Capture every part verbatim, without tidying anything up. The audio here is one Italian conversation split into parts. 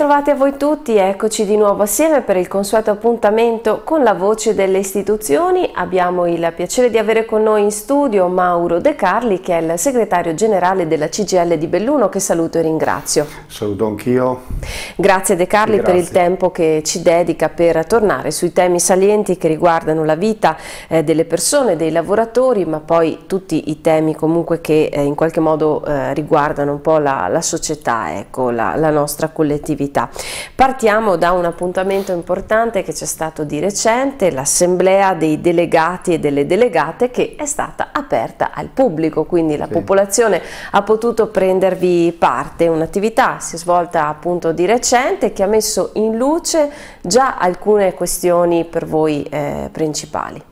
ritrovati a voi tutti, eccoci di nuovo assieme per il consueto appuntamento con la voce delle istituzioni. Abbiamo il piacere di avere con noi in studio Mauro De Carli, che è il segretario generale della C G I L di Belluno, che saluto e ringrazio. Saluto anch'io. Grazie De Carli Grazie. per il tempo che ci dedica per tornare sui temi salienti che riguardano la vita eh, delle persone, dei lavoratori, ma poi tutti i temi comunque che eh, in qualche modo eh, riguardano un po' la, la società, ecco, la, la nostra collettività. Partiamo da un appuntamento importante che c'è stato di recente, l'assemblea dei delegati e delle delegate, che è stata aperta al pubblico, quindi la sì. popolazione ha potuto prendervi parte. Un'attività si è svolta appunto di recente che ha messo in luce già alcune questioni per voi eh, principali.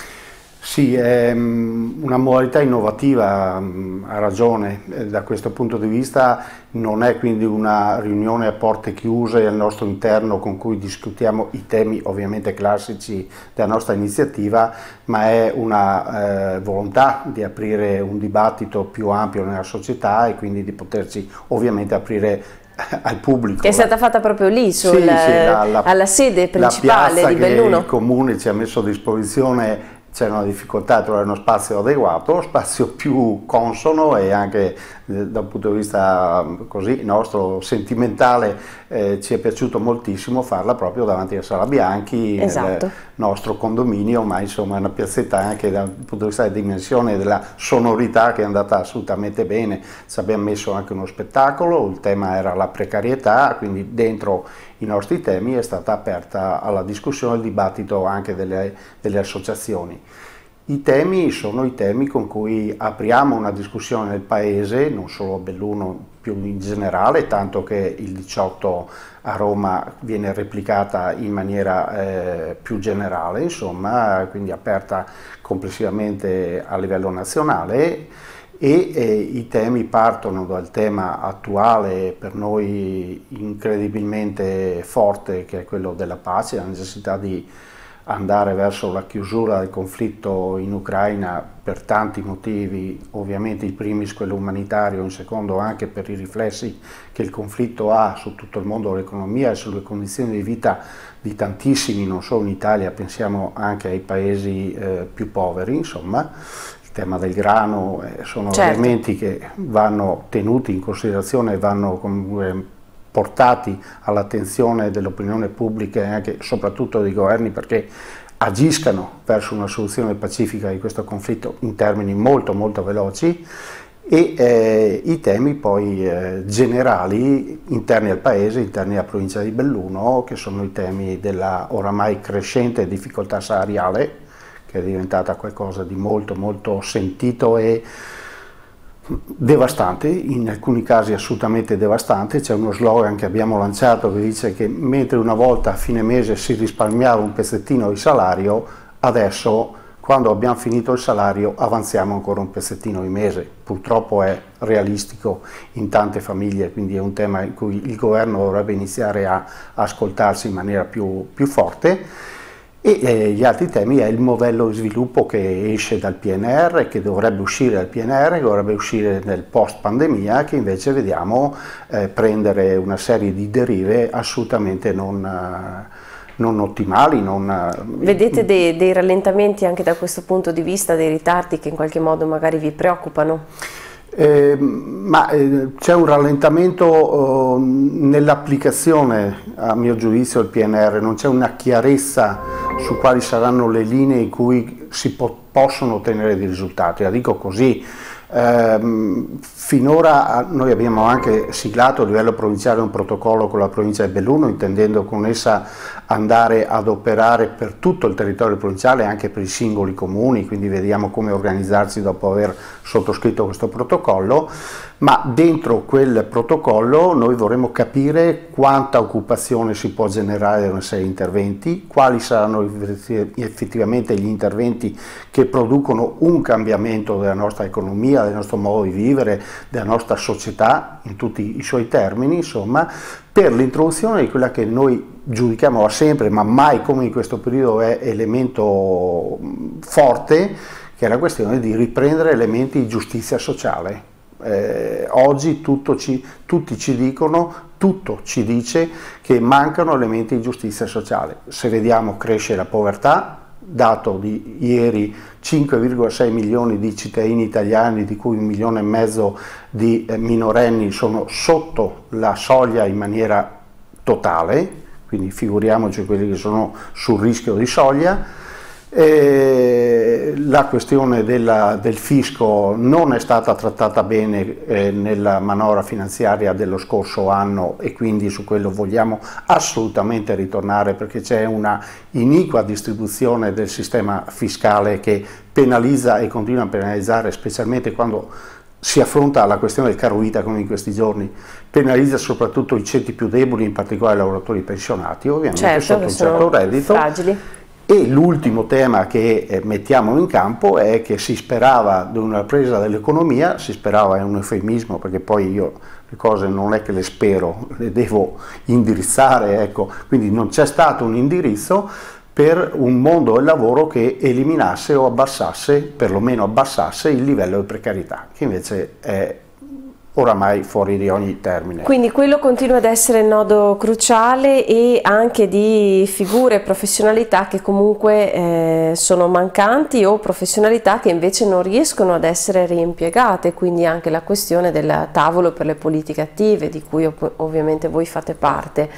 Sì, è una modalità innovativa, ha ragione, da questo punto di vista non è quindi una riunione a porte chiuse al nostro interno con cui discutiamo i temi ovviamente classici della nostra iniziativa, ma è una eh, volontà di aprire un dibattito più ampio nella società e quindi di poterci ovviamente aprire al pubblico. Che è stata fatta proprio lì, sul, sì, sì, la, la, alla sede principale la di Belluno. Il comune ci ha messo a disposizione. C'è una difficoltà a trovare uno spazio adeguato, spazio più consono e anche eh, da un punto di vista così nostro sentimentale eh, ci è piaciuto moltissimo farla proprio davanti a Sala Bianchi, esatto. nel nostro condominio, ma insomma è una piazzetta anche dal punto di vista della dimensione e della sonorità che è andata assolutamente bene. Ci abbiamo messo anche uno spettacolo, il tema era la precarietà, quindi dentro i nostri temi è stata aperta alla discussione e al dibattito anche delle, delle associazioni. I temi sono i temi con cui apriamo una discussione nel Paese, non solo a Belluno, più in generale, tanto che il diciotto a Roma viene replicata in maniera eh, più generale, insomma, quindi aperta complessivamente a livello nazionale. E eh, i temi partono dal tema attuale per noi incredibilmente forte, che è quello della pace, la necessità di andare verso la chiusura del conflitto in Ucraina per tanti motivi, ovviamente in primis quello umanitario, in secondo anche per i riflessi che il conflitto ha su tutto il mondo dell'economia e sulle condizioni di vita di tantissimi, non solo in Italia, pensiamo anche ai paesi eh, più poveri, insomma. Il tema del grano eh, sono certo. elementi che vanno tenuti in considerazione e vanno comunque portati all'attenzione dell'opinione pubblica e anche soprattutto dei governi perché agiscano verso una soluzione pacifica di questo conflitto in termini molto molto veloci e eh, i temi poi eh, generali interni al paese, interni alla provincia di Belluno, che sono i temi della oramai crescente difficoltà salariale, che è diventata qualcosa di molto molto sentito e devastante, in alcuni casi assolutamente devastante. C'è uno slogan che abbiamo lanciato che dice che mentre una volta a fine mese si risparmiava un pezzettino di salario, adesso quando abbiamo finito il salario avanziamo ancora un pezzettino di mese. Purtroppo è realistico in tante famiglie, quindi è un tema in cui il governo dovrebbe iniziare a ascoltarsi in maniera più, più forte. E eh, gli altri temi è il modello di sviluppo che esce dal P N R R, che dovrebbe uscire dal P N R R, che dovrebbe uscire nel post pandemia, che invece vediamo eh, prendere una serie di derive assolutamente non, eh, non ottimali. Non, Vedete dei, dei rallentamenti anche da questo punto di vista, dei ritardi che in qualche modo magari vi preoccupano? Eh, ma eh, c'è un rallentamento eh, nell'applicazione, a mio giudizio, del P N R R, non c'è una chiarezza su quali saranno le linee in cui si po possono ottenere dei risultati. La dico così, eh, finora noi abbiamo anche siglato a livello provinciale un protocollo con la provincia di Belluno, intendendo con essa andare ad operare per tutto il territorio provinciale, anche per i singoli comuni, quindi vediamo come organizzarsi dopo aver sottoscritto questo protocollo, ma dentro quel protocollo noi vorremmo capire quanta occupazione si può generare da una serie di interventi, quali saranno effettivamente gli interventi che producono un cambiamento della nostra economia, del nostro modo di vivere, della nostra società in tutti i suoi termini, insomma, per l'introduzione di quella che noi giudichiamo da sempre, ma mai come in questo periodo è elemento forte, che è la questione di riprendere elementi di giustizia sociale. Eh, oggi tutto ci, tutti ci dicono tutto ci dice che mancano elementi di giustizia sociale. Se vediamo cresce la povertà, dato di ieri cinque virgola sei milioni di cittadini italiani, di cui un milione e mezzo di minorenni sono sotto la soglia in maniera totale, quindi figuriamoci quelli che sono sul rischio di soglia. E la questione della, del fisco non è stata trattata bene eh, nella manovra finanziaria dello scorso anno e quindi su quello vogliamo assolutamente ritornare, perché c'è una iniqua distribuzione del sistema fiscale che penalizza e continua a penalizzare, specialmente quando si affronta la questione del caro vita come in questi giorni, penalizza soprattutto i ceti più deboli, in particolare i lavoratori pensionati, ovviamente certo, sotto un certo reddito. Fragili. E l'ultimo tema che eh, mettiamo in campo è che si sperava di una ripresa dell'economia, si sperava, è un eufemismo perché poi io le cose non è che le spero, le devo indirizzare, ecco, quindi non c'è stato un indirizzo per un mondo del lavoro che eliminasse o abbassasse, perlomeno abbassasse il livello di precarietà, che invece è oramai fuori di ogni termine. Quindi quello continua ad essere il nodo cruciale, e anche di figure e professionalità che comunque eh, sono mancanti, o professionalità che invece non riescono ad essere reimpiegate, quindi anche la questione del tavolo per le politiche attive, di cui ov ovviamente voi fate parte.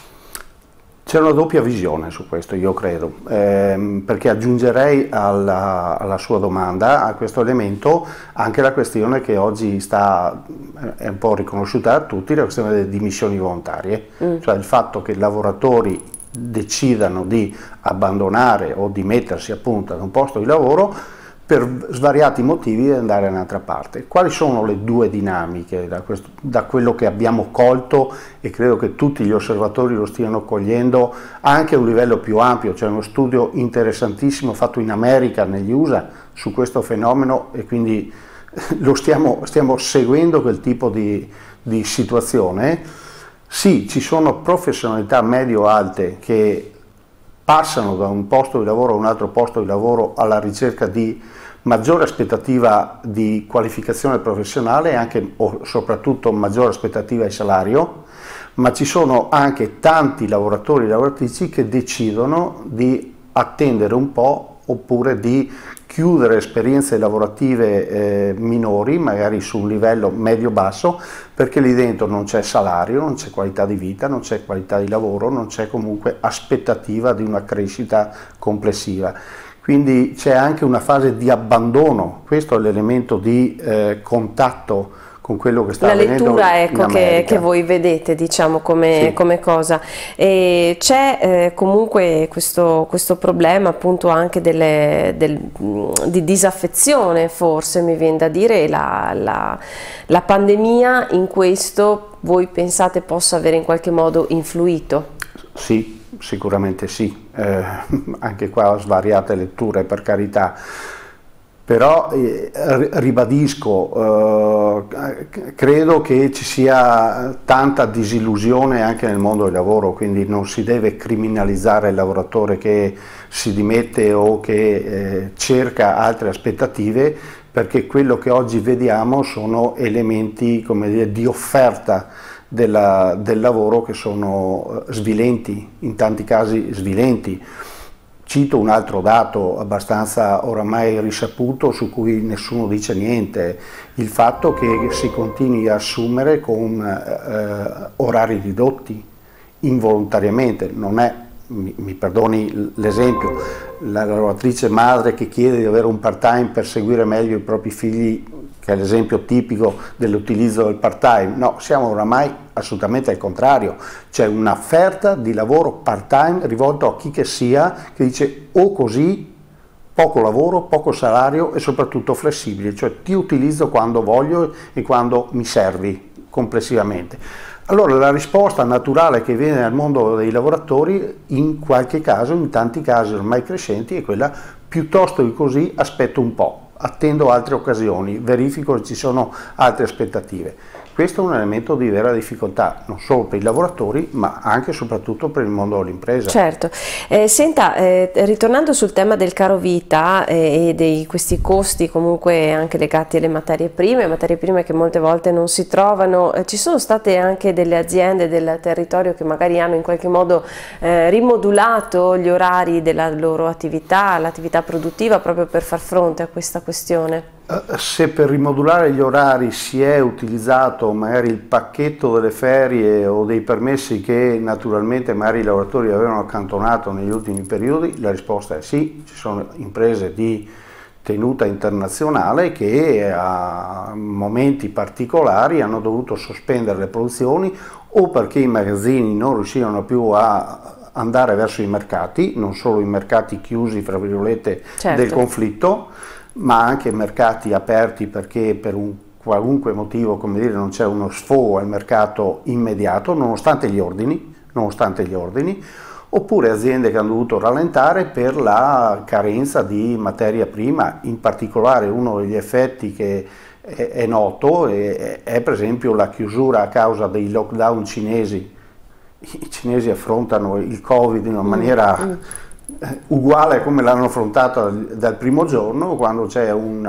C'è una doppia visione su questo, io credo, ehm, perché aggiungerei alla, alla sua domanda, a questo elemento, anche la questione che oggi sta, è un po' riconosciuta da tutti, la questione delle dimissioni volontarie, mm. cioè il fatto che i lavoratori decidano di abbandonare o di mettersi appunto ad un posto di lavoro per svariati motivi di andare da un'altra parte. Quali sono le due dinamiche da, questo, da quello che abbiamo colto, e credo che tutti gli osservatori lo stiano cogliendo anche a un livello più ampio? C'è uno studio interessantissimo fatto in America, negli U S A, su questo fenomeno, e quindi lo stiamo, stiamo seguendo quel tipo di, di situazione. Sì, ci sono professionalità medio-alte che passano da un posto di lavoro a un altro posto di lavoro alla ricerca di maggiore aspettativa di qualificazione professionale e anche o soprattutto maggiore aspettativa di salario, ma ci sono anche tanti lavoratori e lavoratrici che decidono di attendere un po', oppure di chiudere esperienze lavorative eh, minori, magari su un livello medio-basso, perché lì dentro non c'è salario, non c'è qualità di vita, non c'è qualità di lavoro, non c'è comunque aspettativa di una crescita complessiva. Quindi c'è anche una fase di abbandono, questo è l'elemento di eh, contatto con quello che sta la avvenendo lettura, ecco, che, che voi vedete, diciamo, come, sì. come cosa. E c'è eh, comunque questo, questo problema appunto anche delle, del, di disaffezione, forse mi viene da dire, la, la, la pandemia in questo voi pensate possa avere in qualche modo influito? Sì, sicuramente sì, eh, anche qua ho svariate letture, per carità. Però eh, ribadisco, eh, credo che ci sia tanta disillusione anche nel mondo del lavoro, quindi non si deve criminalizzare il lavoratore che si dimette o che eh, cerca altre aspettative, perché quello che oggi vediamo sono elementi, come dire, di offerta della, del lavoro che sono svilenti, in tanti casi svilenti. Cito un altro dato abbastanza oramai risaputo, su cui nessuno dice niente: il fatto che si continui a assumere con eh, orari ridotti involontariamente. Non è, mi, mi perdoni l'esempio, la lavoratrice madre che chiede di avere un part-time per seguire meglio i propri figli, che è l'esempio tipico dell'utilizzo del part-time. No, siamo oramai assolutamente al contrario. C'è un'offerta di lavoro part-time rivolto a chi che sia, che dice o così, poco lavoro, poco salario e soprattutto flessibile, cioè ti utilizzo quando voglio e quando mi servi complessivamente. Allora la risposta naturale che viene dal mondo dei lavoratori, in qualche caso, in tanti casi ormai crescenti, è quella: piuttosto di così aspetto un po', attendo altre occasioni, verifico se ci sono altre aspettative. Questo è un elemento di vera difficoltà, non solo per i lavoratori, ma anche e soprattutto per il mondo dell'impresa. Certo. Eh, senta, eh, ritornando sul tema del caro vita eh, e di questi costi comunque anche legati alle materie prime, materie prime che molte volte non si trovano, eh, ci sono state anche delle aziende del territorio che magari hanno in qualche modo eh, rimodulato gli orari della loro attività, l'attività produttiva, proprio per far fronte a questa questione? Se per rimodulare gli orari si è utilizzato magari il pacchetto delle ferie o dei permessi che naturalmente magari i lavoratori avevano accantonato negli ultimi periodi, la risposta è sì. Ci sono imprese di tenuta internazionale che a momenti particolari hanno dovuto sospendere le produzioni o perché i magazzini non riuscivano più a andare verso i mercati, non solo i mercati chiusi fra virgolette certo. del conflitto, ma anche mercati aperti perché per un qualunque motivo, come dire, non c'è uno sfogo al mercato immediato, nonostante gli ordini, nonostante gli ordini, oppure aziende che hanno dovuto rallentare per la carenza di materia prima. In particolare uno degli effetti che è, è noto è, è per esempio la chiusura a causa dei lockdown cinesi. I cinesi affrontano il Covid in una maniera mm, mm. uguale a come l'hanno affrontato dal primo giorno. Quando c'è un,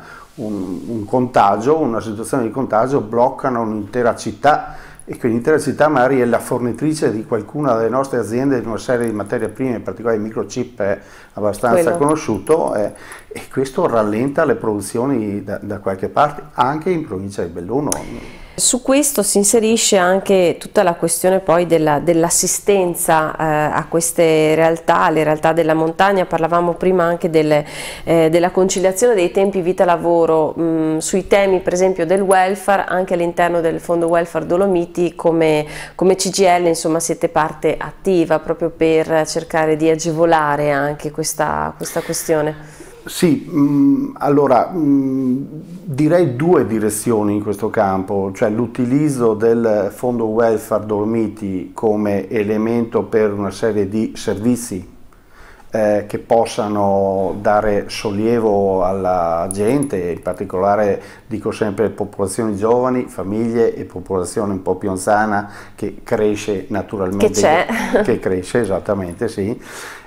un, un contagio, una situazione di contagio, bloccano un'intera città, e quell'intera città magari è la fornitrice di qualcuna delle nostre aziende di una serie di materie prime, in particolare il microchip è abbastanza Quello. conosciuto, eh, e questo rallenta le produzioni da, da qualche parte, anche in provincia di Belluno. Su questo si inserisce anche tutta la questione poi dell'assistenza eh, a queste realtà, alle realtà della montagna. Parlavamo prima anche delle, eh, della conciliazione dei tempi vita-lavoro, sui temi per esempio del welfare, anche all'interno del Fondo Welfare Dolomiti come, come C G I L, insomma siete parte attiva proprio per cercare di agevolare anche questa, questa questione. Sì, mh, allora mh, direi due direzioni in questo campo, cioè l'utilizzo del Fondo Welfare Dolomiti come elemento per una serie di servizi eh, che possano dare sollievo alla gente, in particolare dico sempre popolazioni giovani, famiglie e popolazione un po' più anziana che cresce naturalmente, che c'è, che cresce esattamente, sì.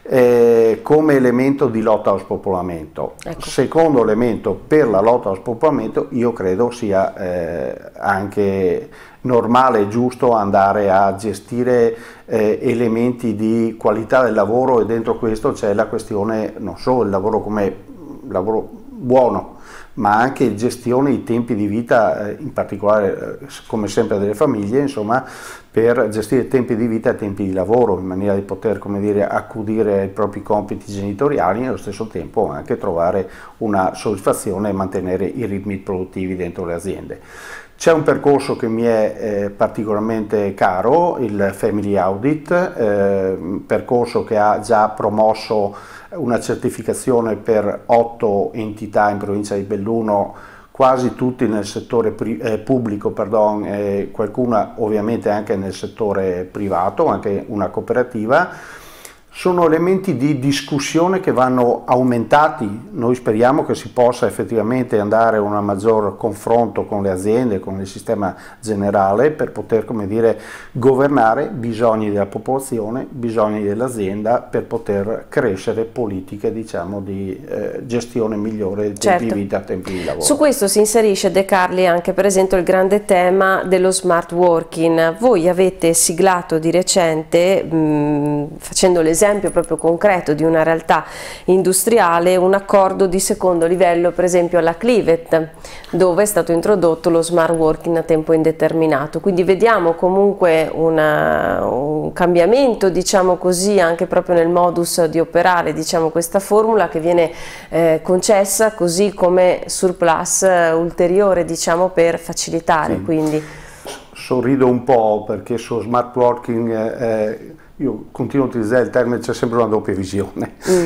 Eh, come elemento di lotta allo spopolamento. Ecco. Secondo elemento per la lotta allo spopolamento, io credo sia eh, anche normale e giusto andare a gestire eh, elementi di qualità del lavoro, e dentro questo c'è la questione non solo del lavoro come lavoro buono, ma anche gestione dei tempi di vita, eh, in particolare eh, come sempre delle famiglie, insomma, per gestire tempi di vita e tempi di lavoro in maniera di poter, come dire, accudire ai propri compiti genitoriali e allo stesso tempo anche trovare una soddisfazione e mantenere i ritmi produttivi dentro le aziende. C'è un percorso che mi è eh, particolarmente caro, il Family Audit, eh, percorso che ha già promosso una certificazione per otto entità in provincia di Belluno, quasi tutti nel settore eh, pubblico, pardon, eh, qualcuna ovviamente anche nel settore privato, anche una cooperativa. Sono elementi di discussione che vanno aumentati. Noi speriamo che si possa effettivamente andare a un maggior confronto con le aziende, con il sistema generale, per poter, come dire, governare bisogni della popolazione, bisogni dell'azienda, per poter crescere politiche, diciamo, di eh, gestione migliore dei tempi certo. di vita, tempi di lavoro. Su questo si inserisce, De Carli, anche per esempio il grande tema dello smart working. Voi avete siglato di recente, mh, facendo l'esempio esempio proprio concreto di una realtà industriale, un accordo di secondo livello per esempio alla Clivet, dove è stato introdotto lo smart working a tempo indeterminato. Quindi vediamo comunque una, un cambiamento, diciamo così, anche proprio nel modus di operare, diciamo, questa formula che viene eh, concessa così come surplus eh, ulteriore, diciamo, per facilitare. Sì. Quindi sorrido un po' perché su smart working eh, io continuo a utilizzare il termine, c'è sempre una doppia visione. Mm.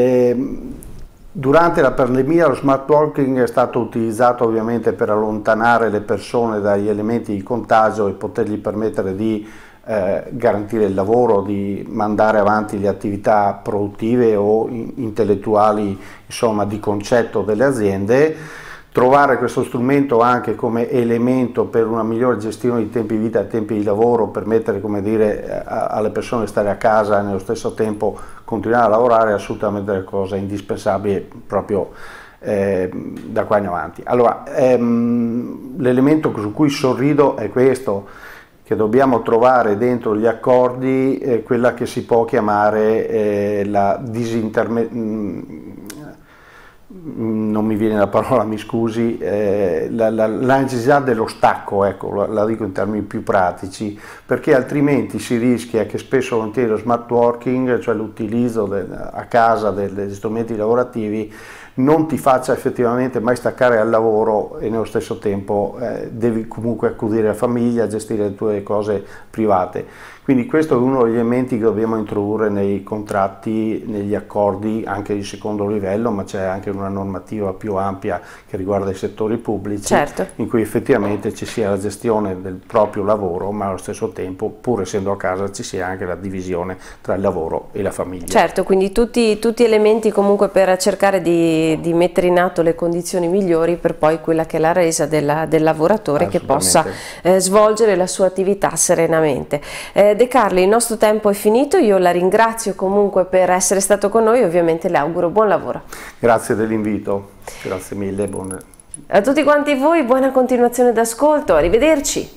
Eh, durante la pandemia lo smart working è stato utilizzato ovviamente per allontanare le persone dagli elementi di contagio e potergli permettere di eh, garantire il lavoro, di mandare avanti le attività produttive o intellettuali, insomma, di concetto delle aziende. trovare questo strumento anche come elemento per una migliore gestione di tempi di vita e tempi di lavoro, permettere, come dire, a, alle persone di stare a casa e nello stesso tempo continuare a lavorare, è assolutamente una cosa indispensabile proprio eh, da qua in avanti. Allora, ehm, l'elemento su cui sorrido è questo, che dobbiamo trovare dentro gli accordi eh, quella che si può chiamare eh, la disintermediazione, non mi viene la parola, mi scusi, eh, la, la, la necessità dello stacco, ecco, la, la dico in termini più pratici, perché altrimenti si rischia che spesso e volentieri lo smart working, cioè l'utilizzo a casa degli strumenti lavorativi, non ti faccia effettivamente mai staccare al lavoro e nello stesso tempo eh, devi comunque accudire alla famiglia, gestire le tue cose private. Quindi questo è uno degli elementi che dobbiamo introdurre nei contratti, negli accordi anche di secondo livello, ma c'è anche una normativa più ampia che riguarda i settori pubblici, certo, in cui effettivamente ci sia la gestione del proprio lavoro, ma allo stesso tempo, pur essendo a casa, ci sia anche la divisione tra il lavoro e la famiglia. Certo, quindi tutti, tutti elementi comunque per cercare di, di mettere in atto le condizioni migliori per poi quella che è la resa della, del lavoratore, che possa eh, svolgere la sua attività serenamente. Eh, De Carli, il nostro tempo è finito, io la ringrazio comunque per essere stato con noi e ovviamente le auguro buon lavoro. Grazie dell'invito, grazie mille. Buone... A tutti quanti voi buona continuazione d'ascolto, arrivederci.